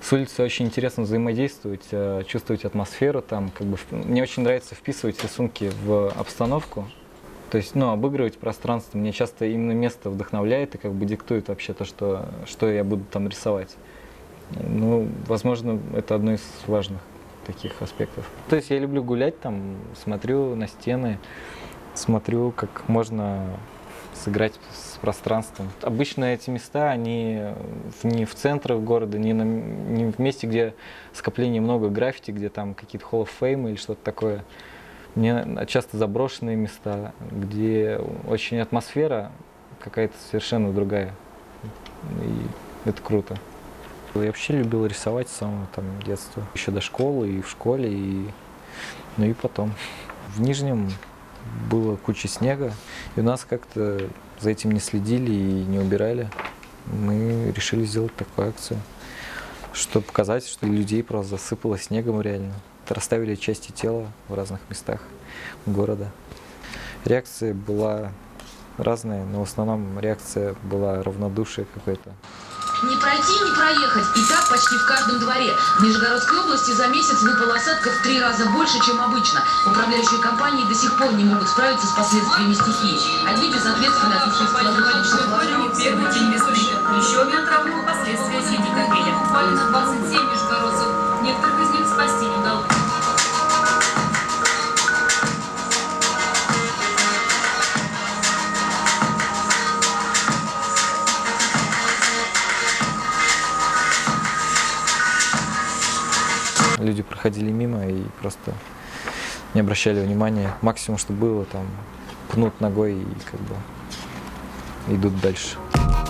с улицы очень интересно взаимодействовать, чувствовать атмосферу там, как бы мне очень нравится вписывать рисунки в обстановку, то есть, ну, обыгрывать пространство. Мне часто именно место вдохновляет и как бы диктует вообще то, что я буду там рисовать. Ну, возможно, это одно из важных таких аспектов. То есть я люблю гулять там, смотрю на стены, смотрю, как можно сыграть с пространством. Обычно эти места, они не в центре города, не в месте, где скопление много граффити, где там какие-то Hall of Fame или что-то такое. Мне часто заброшенные места, где очень атмосфера какая-то совершенно другая. И это круто. Я вообще любил рисовать с самого там детства, еще до школы и в школе, ну и потом. В Нижнем было куча снега, и у нас как-то за этим не следили и не убирали. Мы решили сделать такую акцию, чтобы показать, что людей просто засыпало снегом реально. Расставили части тела в разных местах города. Реакция была разная, но в основном реакция была равнодушие какое-то. Не пройти, не проехать. И так почти в каждом дворе. В Нижегородской области за месяц выпало осадков в 3 раза больше, чем обычно. Управляющие компании до сих пор не могут справиться с последствиями стихии. Одни безответственно отнеслись к положению первый день весны. Еще одна травма – последствия сети капели. Буквально 27 нижегородцев. Некоторых из них спасти не удалось. Люди проходили мимо и просто не обращали внимания. Максимум, что было, там, пнут ногой и как бы идут дальше.